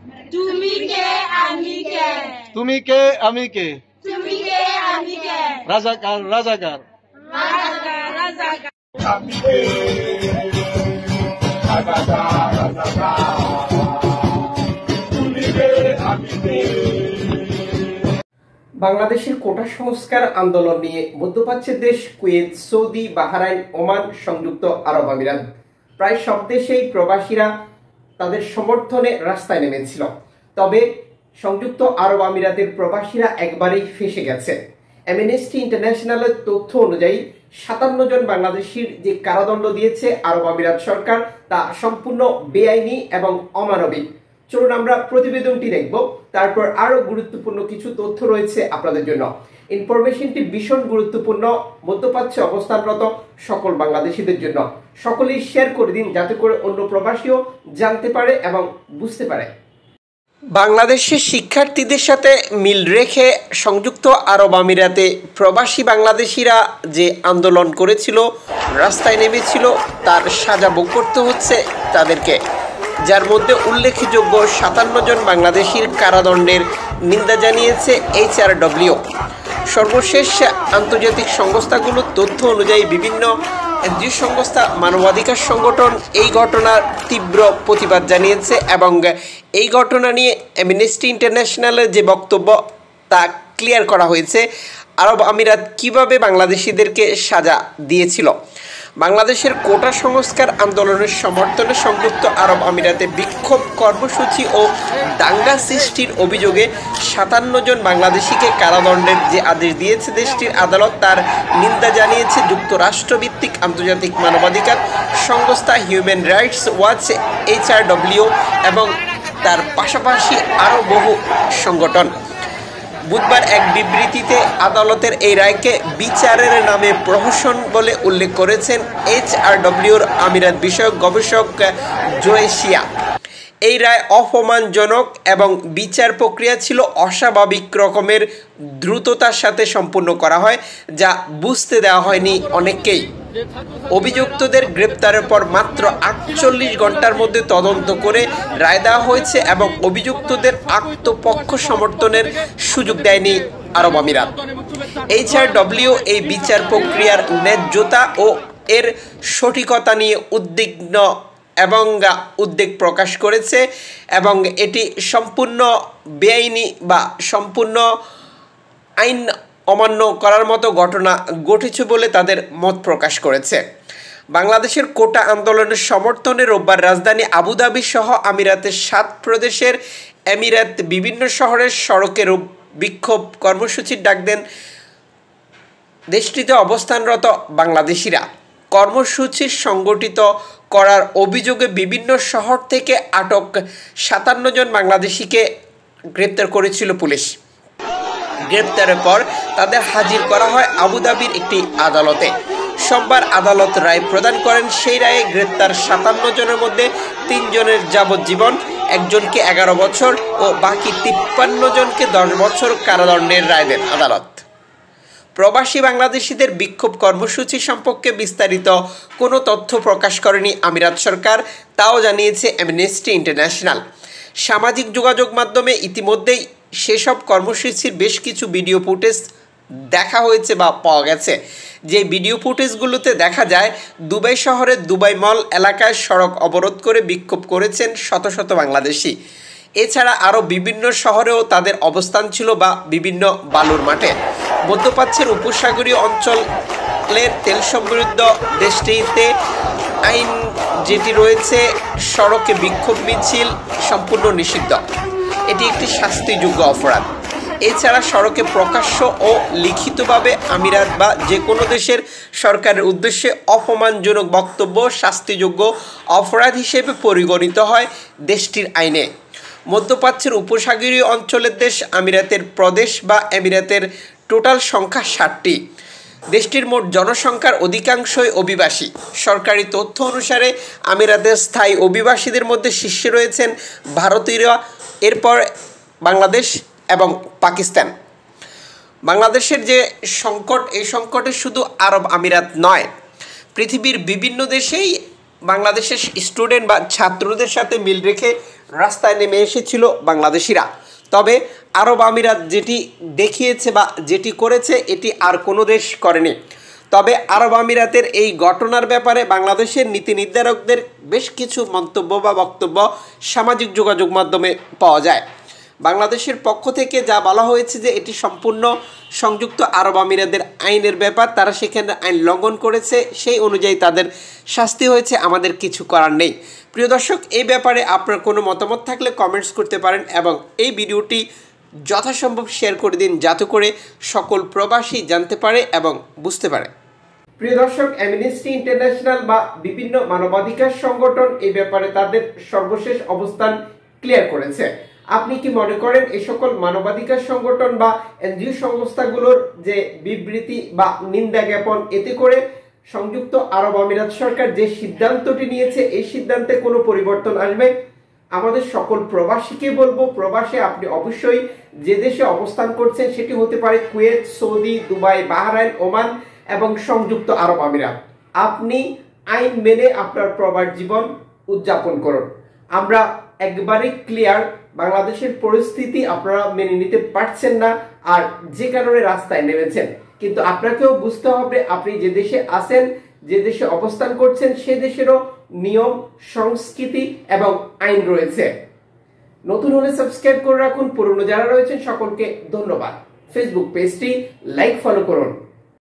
তুমি কে আমি কে, তুমি কে আমি কে, তুমি কে আমি কে, রাজাকার রাজাকার, রাজাকার রাজাকার। আমি কে, রাজাকার রাজাকার, তুমি কে আমি কে। বাংলাদেশের কোটা সংস্কার আন্দোলন নিয়ে মধ্যপ্রাচ্যের দেশ কুয়েত, সৌদি, বাহরাইন, ওমান, সংযুক্ত আরব আমিরাত প্রায় সব দেশেই প্রবাসীরা তাদের সমর্থনে রাস্তায় নেমেছিল। তবে সংযুক্ত আরব আমিরাতের প্রবাসীরা একবারেই ফেঁসে গেছে। অ্যামনেস্টি ইন্টারন্যাশনালের তথ্য অনুযায়ী 57 জন বাংলাদেশির যে কারাদণ্ড দিয়েছে আরব আমিরাত সরকার তা সম্পূর্ণ বেআইনি এবং অমানবিক। চলুন আমরা প্রতিবেদনটি দেখব, তারপর আরো গুরুত্বপূর্ণ কিছু তথ্য রয়েছে আপনাদের জন্য। ইনফরমেশনটি ভীষণ গুরুত্বপূর্ণ মধ্যপ্রাচ্যে অবস্থানরত সকল বাংলাদেশিদের জন্য। সকলেই শেয়ার করে দিন যাতে করে অন্য প্রবাসীও জানতে পারে এবং বুঝতে পারে। বাংলাদেশের শিক্ষার্থীদের সাথে মিল রেখে সংযুক্ত আরব আমিরাতে প্রবাসী বাংলাদেশিরা যে আন্দোলন করেছিল, রাস্তায় নেমেছিল, তার সাজা ভোগ করতে হচ্ছে তাদেরকে, যার মধ্যে উল্লেখযোগ্য 57 জন বাংলাদেশির কারাদণ্ডের নিন্দা জানিয়েছে HRW। সর্বশেষ আন্তর্জাতিক সংস্থাগুলোর তথ্য অনুযায়ী বিভিন্ন এনজিও সংস্থা, মানবাধিকার সংগঠন এই ঘটনার তীব্র প্রতিবাদ জানিয়েছে এবং এই ঘটনা নিয়ে অ্যামনেস্টি ইন্টারন্যাশনালের যে বক্তব্য তা ক্লিয়ার করা হয়েছে আরব আমিরাত কিভাবে বাংলাদেশিদেরকে সাজা দিয়েছিল। বাংলাদেশের কোটা সংস্কার আন্দোলনের সমর্থনে সংযুক্ত আরব আমিরাতে বিক্ষোভ কর্মসূচি ও দাঙ্গা সৃষ্টির অভিযোগে 57 জন বাংলাদেশিকে কারাদণ্ডের যে আদেশ দিয়েছে দেশটির আদালত, তার নিন্দা জানিয়েছে যুক্তরাষ্ট্রভিত্তিক আন্তর্জাতিক মানবাধিকার সংস্থা হিউম্যান রাইটস ওয়াচ HRW এবং তার পাশাপাশি আরও বহু সংগঠন। বুধবার এক বিবৃতিতে আদালতের এই রায়কে বিচারের নামে প্রহসন বলে উল্লেখ করেছেন HRWর আমিরাত বিষয়ক গবেষক জোয়েশিয়া। এই রায় অপমানজনক এবং বিচার প্রক্রিয়া ছিল অস্বাভাবিক রকমের দ্রুততার সাথে সম্পূর্ণ করা হয়, যা বুঝতে দেওয়া হয়নি অনেককেই। অভিযুক্তদের গ্রেপ্তারের পর মাত্র 48 ঘন্টার মধ্যে তদন্ত করে রায় দেওয়া হয়েছে এবং অভিযুক্তদের আত্মপক্ষ সমর্থনের সুযোগ দেয়নি আরব আমিরাত। HRW এই বিচার প্রক্রিয়ার ন্যায্যতা ও এর সঠিকতা নিয়ে উদ্বেগ প্রকাশ করেছে এবং এটি সম্পূর্ণ বেআইনি বা সম্পূর্ণ আইন অমান্য করার মতো ঘটনা ঘটেছে বলে তাদের মত প্রকাশ করেছে। বাংলাদেশের কোটা আন্দোলনের সমর্থনে রোববার রাজধানী আবুধাবি সহ আমিরাতের 7 প্রদেশের আমিরাত বিভিন্ন শহরের সড়কের বিক্ষোভ কর্মসূচির ডাক দেন দেশটিতে অবস্থানরত বাংলাদেশিরা। কর্মসূচি সংগঠিত করার অভিযোগে বিভিন্ন শহর থেকে আটক 57 জন বাংলাদেশিকে গ্রেপ্তার করেছিল পুলিশ। গ্রেপ্তারের পর তাদের হাজির করা হয় আবুধাবির একটি আদালতে। সোমবার আদালত রায় প্রদান করেন। সেই রায়ে গ্রেপ্তার 57 জনের মধ্যে 3 জনের যাবজ্জীবন, একজনকে 11 বছর ও বাকি 53 জনকে 10 বছর কারাদণ্ডের রায় দেন আদালত। প্রবাসী বাংলাদেশিদের বিক্ষোভ কর্মসূচি সম্পর্কে বিস্তারিত কোনো তথ্য প্রকাশ করেনি আমিরাত সরকার, তাও জানিয়েছে অ্যামনেস্টি ইন্টারন্যাশনাল। সামাজিক যোগাযোগ মাধ্যমে ইতিমধ্যেই সেসব কর্মসূচির বেশ কিছু ভিডিও ফুটেজ দেখা হয়েছে বা পাওয়া গেছে। যে ভিডিও ফুটেজগুলোতে দেখা যায় দুবাই শহরের দুবাই মল এলাকায় সড়ক অবরোধ করে বিক্ষোভ করেছেন শত শত বাংলাদেশি। এছাড়া আরও বিভিন্ন শহরেও তাদের অবস্থান ছিল বা বিভিন্ন বালুর মাঠে। মধ্যপ্রাচ্যের উপসাগরীয় অঞ্চলের তেল সমৃদ্ধ দেশটিতে আইন যেটি রয়েছে, সড়কে বিক্ষোভ মিছিল সম্পূর্ণ নিষিদ্ধ। এটি একটি শাস্তিযোগ্য অপরাধ। এছাড়া সড়কে প্রকাশ্য ও লিখিতভাবে আমিরাত বা যে কোনো দেশের সরকারের উদ্দেশ্যে অপমানজনক বক্তব্য শাস্তিযোগ্য অপরাধ হিসেবে পরিগণিত হয় দেশটির আইনে। মধ্যপ্রাচ্যের উপসাগরীয় অঞ্চলের দেশ আমিরাতের প্রদেশ বা আমিরাতের টোটাল সংখ্যা 60টি। দেশটির মোট জনসংখ্যার অধিকাংশই অভিবাসী। সরকারি তথ্য অনুসারে আমিরাতের স্থায়ী অভিবাসীদের মধ্যে শীর্ষে রয়েছেন ভারতীয়রা, এরপর বাংলাদেশ এবং পাকিস্তান। বাংলাদেশের যে সংকট, এই সংকটে শুধু আরব আমিরাত নয়, পৃথিবীর বিভিন্ন দেশেই বাংলাদেশের স্টুডেন্ট বা ছাত্রদের সাথে মিল রেখে রাস্তায় নেমে এসেছিল বাংলাদেশিরা। তবে আরব আমিরাত যেটি দেখিয়েছে বা যেটি করেছে এটি আর কোনো দেশ করেনি। তবে আরব আমিরাতের এই ঘটনার ব্যাপারে বাংলাদেশের নীতি নির্ধারকদের বেশ কিছু মন্তব্য বা বক্তব্য সামাজিক যোগাযোগ মাধ্যমে পাওয়া যায়। বাংলাদেশের পক্ষ থেকে যা বলা হয়েছে যে এটি সম্পূর্ণ সংযুক্ত আরব আমিরাতের আইনের ব্যাপার, তারা সেখানে আইন লঙ্ঘন করেছে, সেই অনুযায়ী তাদের শাস্তি হয়েছে, আমাদের কিছু করার নেই। প্রিয় দর্শক, এই ব্যাপারে আপনার কোনো মতামত থাকলে কমেন্টস করতে পারেন এবং এই ভিডিওটি যথাসম্ভব শেয়ার করে দিন যাতে করে সকল প্রবাসী জানতে পারে এবং বুঝতে পারে। প্রিয় দর্শক, অ্যামনেস্টি ইন্টারন্যাশনাল বা বিভিন্ন মানবাধিকার সংগঠন এই ব্যাপারে তাদের সর্বশেষ অবস্থান ক্লিয়ার করেছে। আপনি কি মনে করেন এই সকল মানবাধিকার সংগঠন বা এনজিও সংস্থাগুলোর যে বিবৃতি বা নিন্দা জ্ঞাপন, এতে করে সংযুক্ত আরব আমিরাত সরকার যে সিদ্ধান্তটি নিয়েছে এই সিদ্ধান্তে কোনো পরিবর্তন আসবে? আমাদের সকল প্রবাসীকে বলবো, প্রবাসে আপনি অবশ্যই যে দেশে অবস্থান করছেন সেটি হতে পারে Kuwait, Saudi, Dubai, Bahrain, Oman এবং সংযুক্ত আরব আমিরাত, আপনি আইন মেনে আপনার প্রবাস জীবন উদযাপন করুন। আমরা একবারে ক্লিয়ার, বাংলাদেশের পরিস্থিতি আপনারা মেনে নিতে পারছেন না আর যে কারণে রাস্তায় নেমেছেন, কিন্তু আপনাকেও বুঝতে হবে আপনি যে দেশে আছেন, যে দেশে অবস্থান করছেন সে দেশেরও নিয়ম, সংস্কৃতি এবং আইন রয়েছে। নতুন হলে সাবস্ক্রাইব করে রাখুন, পুরনো যারা রয়েছেন সকলকে ধন্যবাদ। ফেসবুক পেজটি লাইক, ফলো করুন।